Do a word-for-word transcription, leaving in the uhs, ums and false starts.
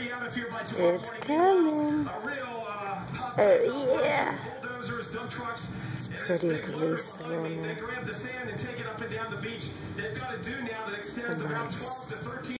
be out of here by tomorrow It's morning. coming. A real, uh, Oh, yeah. bulldozers, dump trucks. Pretty loose right They now. grab the sand and take it up and down the beach. They've got a dune now that extends about twelve to thirteen.